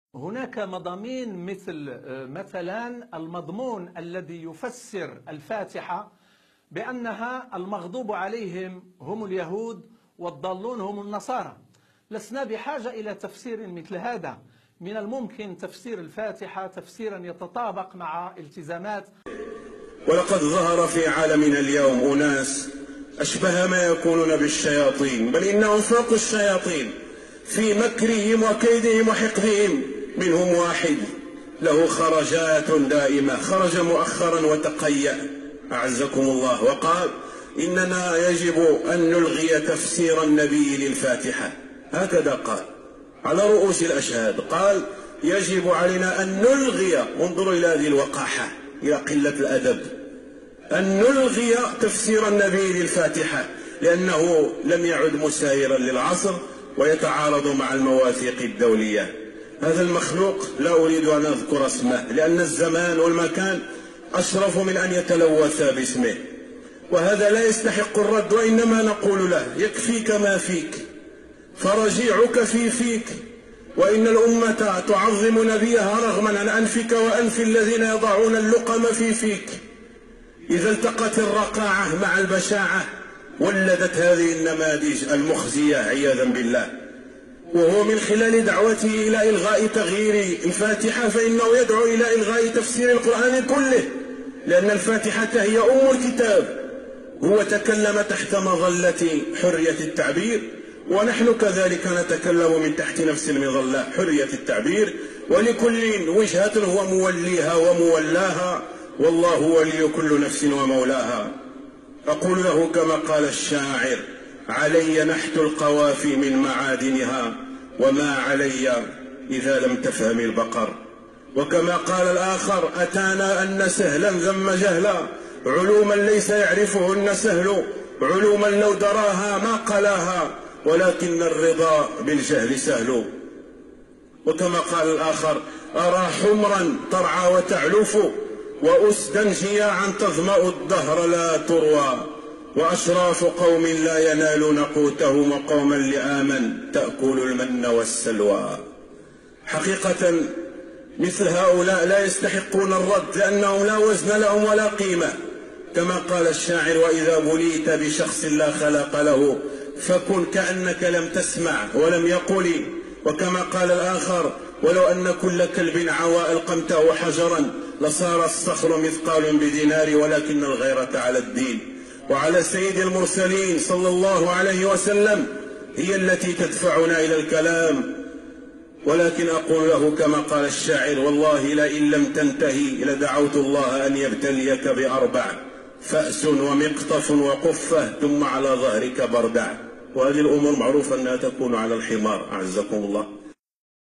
هناك مضامين مثلا المضمون الذي يفسر الفاتحة بأنها المغضوب عليهم هم اليهود والضالون هم النصارى. لسنا بحاجة إلى تفسير مثل هذا. من الممكن تفسير الفاتحة تفسيرا يتطابق مع التزامات. ولقد ظهر في عالمنا اليوم أناس أشبه ما يكونون بالشياطين، بل إنهم فوق الشياطين في مكرهم وكيدهم وحقدهم. منهم واحد له خرجات دائمة، خرج مؤخرا وتقيأ أعزكم الله وقال إننا يجب أن نلغي تفسير النبي للفاتحة. هكذا قال على رؤوس الأشهاد، قال يجب علينا أن نلغي، انظروا إلى هذه الوقاحة، إلى قلة الأدب، أن نلغي تفسير النبي للفاتحة لأنه لم يعد مسايرا للعصر ويتعارض مع المواثيق الدولية. هذا المخلوق لا أريد أن أذكر اسمه لأن الزمان والمكان أشرف من أن يتلوث باسمه، وهذا لا يستحق الرد، وإنما نقول له يكفيك ما فيك، فرجيعك في فيك، وإن الأمة تعظم نبيها رغما عن أنفك وأنف الذين يضعون اللقم في فيك. إذا التقت الرقاعة مع البشاعة ولدت هذه النماذج المخزية عياذا بالله. وهو من خلال دعوته إلى إلغاء تغيير الفاتحة فإنه يدعو إلى إلغاء تفسير القرآن كله، لأن الفاتحة هي أم الكتاب. هو تكلم تحت مظلة حرية التعبير، ونحن كذلك نتكلم من تحت نفس المظلة حرية التعبير، ولكل وجهة هو موليها ومولاها، والله ولي كل نفس ومولاها. أقول له كما قال الشاعر: علي نحت القوافي من معادنها، وما علي إذا لم تفهم البقر. وكما قال الآخر: أتانا أن سهلا ذم جهلا، علوما ليس يعرفهن سهل، علوما لو دراها ما قلاها، ولكن الرضا بالجهل سهل. وكما قال الآخر: أرى حمرا ترعى وتعلف، وأسدا جياعا تظمأ الدهر لا تروى، وأشراف قوم لا ينالون قوتهم، وقوما لآما تأكل المن والسلوى. حقيقة مثل هؤلاء لا يستحقون الرد، لأنهم لا وزن لهم ولا قيمة. كما قال الشاعر: وإذا بليت بشخص لا خلق له، فكن كأنك لم تسمع ولم يقل. وكما قال الآخر: ولو أن كل كلب عوى ألقمته حجرا، لصار الصخر مثقال بدينار، ولكن الغيرة على الدين وعلى سيد المرسلين صلى الله عليه وسلم هي التي تدفعنا إلى الكلام. ولكن أقول له كما قال الشاعر: والله لئن لم تنتهي لدعوت الله أن يبتليك بأربع: فأس ومقطف وقفة، ثم على ظهرك بردع. وهذه الأمور معروفة أنها تكون على الحمار أعزكم الله.